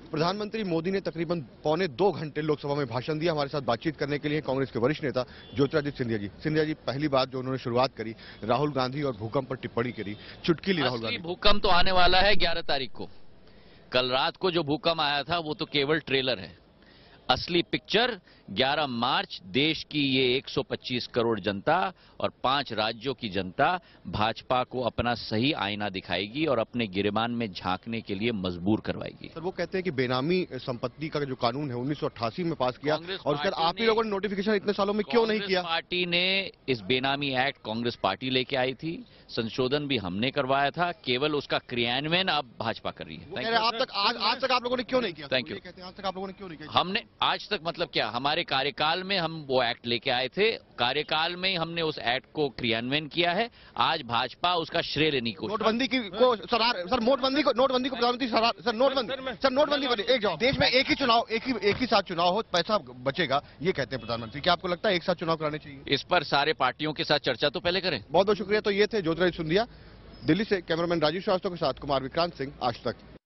प्रधानमंत्री मोदी ने तकरीबन पौने 2 घंटे लोकसभा में भाषण दिया। हमारे साथ बातचीत करने के लिए कांग्रेस के वरिष्ठ नेता ज्योतिरादित्य सिंधिया जी। सिंधिया जी, पहली बात जो उन्होंने शुरुआत करी, राहुल गांधी और भूकंप पर टिप्पणी करी, चुटकी ली राहुल गांधी। भूकंप तो आने वाला है 11 तारीख को। कल रात को जो भूकंप आया था वो तो केवल ट्रेलर है। असली पिक्चर 11 मार्च देश की ये 125 करोड़ जनता और 5 राज्यों की जनता भाजपा को अपना सही आईना दिखाएगी और अपने गिरेबान में झांकने के लिए मजबूर करवाएगी। सर, वो कहते हैं कि बेनामी संपत्ति का जो कानून है 1988 में पास किया, और सर आप ही लोगों ने नोटिफिकेशन इतने सालों में क्यों नहीं किया? पार्टी ने इस बेनामी एक्ट कांग्रेस पार्टी लेके आई थी, संशोधन भी हमने करवाया था, केवल उसका क्रियान्वयन अब भाजपा कर रही है। आज तक आप लोगों ने क्यों नहीं किया? Thank you. आज तक आप लोगों ने क्यों नहीं किया? हमने आज तक मतलब क्या, हमारे कार्यकाल में हम वो एक्ट लेके आए थे, कार्यकाल में ही हमने उस एक्ट को क्रियान्वयन किया है। आज भाजपा उसका श्रेय लेने की नोटबंदी को सर नोटबंदी को प्रधानमंत्री सर नोटबंदी पर एक जवाब, देश में एक ही साथ चुनाव हो, पैसा बचेगा, ये कहते हैं प्रधानमंत्री। क्या आपको लगता है एक साथ चुनाव कराने चाहिए? इस पर सारे पार्टियों के साथ चर्चा तो पहले करें। बहुत बहुत शुक्रिया। तो ये थे ज्योतिरादित्य सिंधिया। दिल्ली से कैमरामैन राजीव श्रीवास्तव के साथ कुमार विक्रांत सिंह, आज तक।